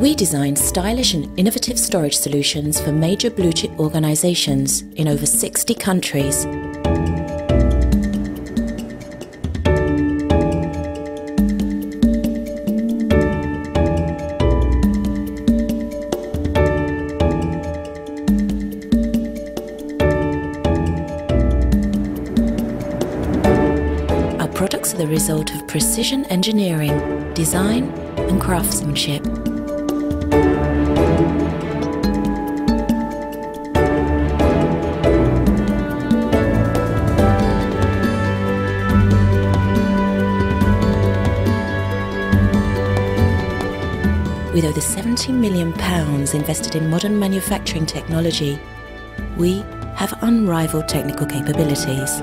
We design stylish and innovative storage solutions for major blue-chip organisations in over 60 countries. Our products are the result of precision engineering, design and craftsmanship. With over £70 million invested in modern manufacturing technology, we have unrivaled technical capabilities.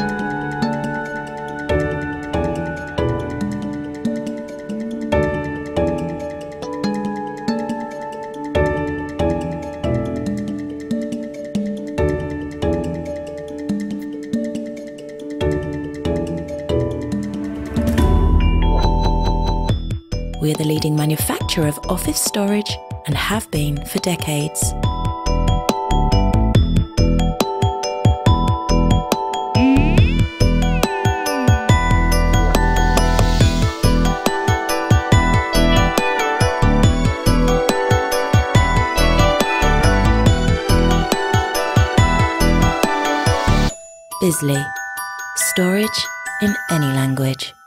We are the leading manufacturer of office storage and have been for decades. Bisley, storage in any language.